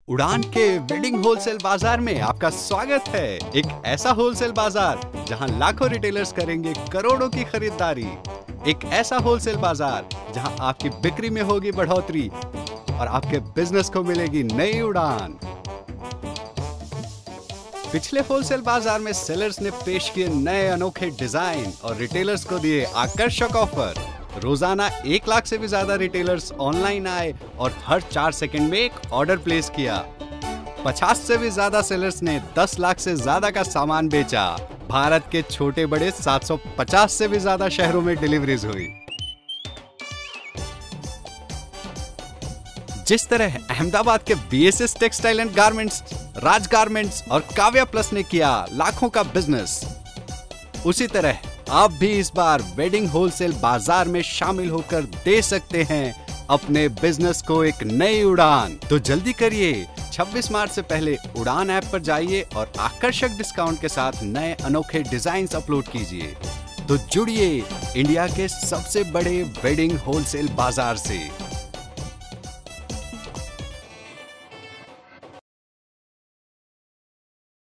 उड़ान के wedding wholesale बाजार में आपका स्वागत है। एक ऐसा होलसेल बाजार जहां लाखों रिटेलर्स करेंगे करोड़ों की खरीदारी। एक ऐसा होलसेल बाजार जहां आपकी बिक्री में होगी बढ़ोतरी और आपके बिजनेस को मिलेगी नई उड़ान। पिछले होलसेल बाजार में सेलर्स ने पेश किए नए अनोखे डिजाइन और रिटेलर्स को दिए आकर्षक ऑफर। रोजाना 1 लाख से भी ज्यादा रिटेलर्स ऑनलाइन आए और हर 4 सेकंड में एक ऑर्डर प्लेस किया। 50 से भी ज्यादा सेलर्स ने 10 लाख से ज्यादा का सामान बेचा। भारत के छोटे बड़े 750 से भी ज्यादा शहरों में डिलीवरीज हुई। जिस तरह अहमदाबाद के BSS textile and garments, Raj garments और काव्या प्लस ने किया लाखों का बिजनेस, उसी तरह आप भी इस बार वेडिंग होलसेल बाजार में शामिल होकर दे सकते हैं अपने बिजनेस को एक नई उड़ान। तो जल्दी करिए, 26 मार्च से पहले उड़ान ऐप पर जाइए और आकर्षक डिस्काउंट के साथ नए अनोखे डिजाइन्स अपलोड कीजिए। तो जुड़िए इंडिया के सबसे बड़े वेडिंग होलसेल बाजार से।